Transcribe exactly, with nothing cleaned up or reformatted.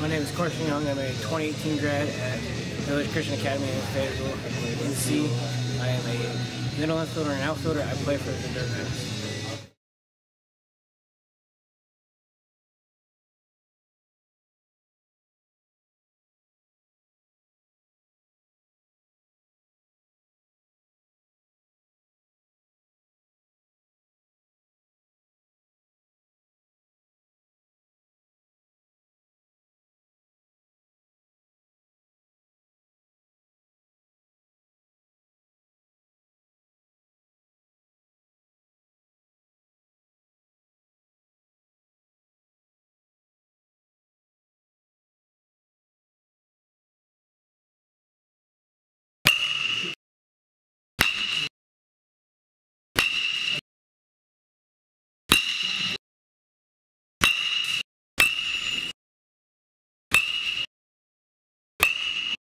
My name is Carson Young. I'm a twenty eighteen grad at Village Christian Academy in Fayetteville, N C. I am a middle infielder and outfielder. I play for the Dirtbacks.